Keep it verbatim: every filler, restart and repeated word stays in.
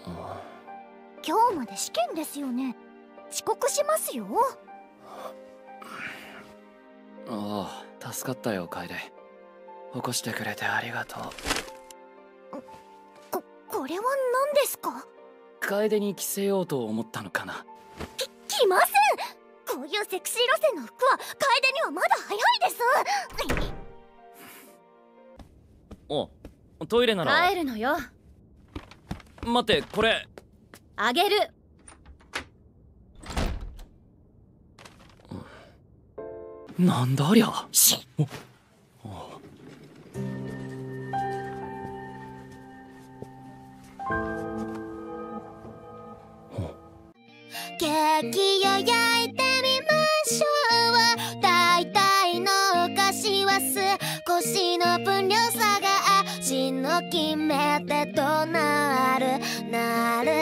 今日まで試験ですよね。遅刻しますよ。 ああ、助かったよ楓。起こしてくれてありがとう。 ここれは何ですか？ 楓に着せようと思ったのかな。 き着ません。こういうセクシー路線の服は楓にはまだ早いです。 お、トイレなら帰るのよ。 待って、これあげる。 なんだありゃ。しおケーキを焼いてみましょう。大体のお菓子は少しの分量差が味の決め手となるなる